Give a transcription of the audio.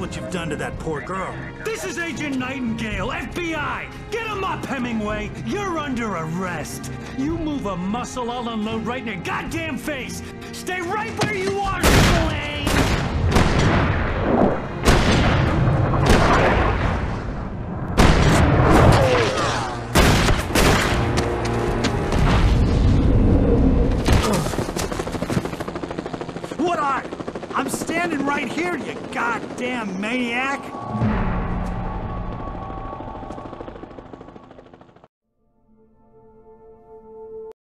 what you've done to that poor girl. This is Agent Nightingale, FBI! Get him up, Hemingway! You're under arrest! You move a muscle, I'll unload right in your goddamn face! Stay right where you are, Spillane! I'm standing right here, you goddamn maniac!